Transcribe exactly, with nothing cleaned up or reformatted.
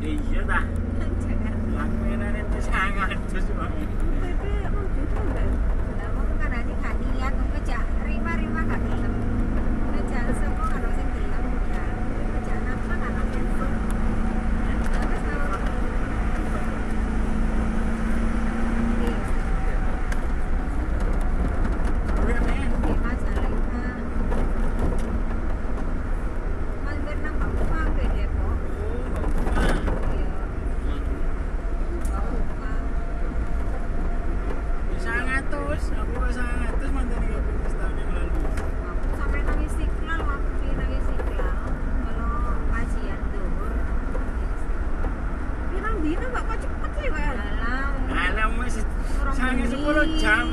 iya dah. Jangan. Langganan itu sangat terus banget. Tapi emang gitu enggak? Lah wong kan ani gak niat wong kejak rima-rima gak gelem. Kejak sapa kan sing gelem ya. Kejak napa kan sing gelem. Terus kalau Udah men. Oke, Mas Alaiha. Mampir nang Pak Upah ke Depok. Oh, Iya, Pak Upah. bisa ngatus, aku bisa ngatus mantan tiga puluh tahun yang lalu. Aku sampai nang Istiqlal, waktu nang Istiqlal. Kalau kajian dhuwur. Pirang dina Mbak kok cepet sih kayak. Alah, Alah masih Orang sangat bengi. sepuluh jam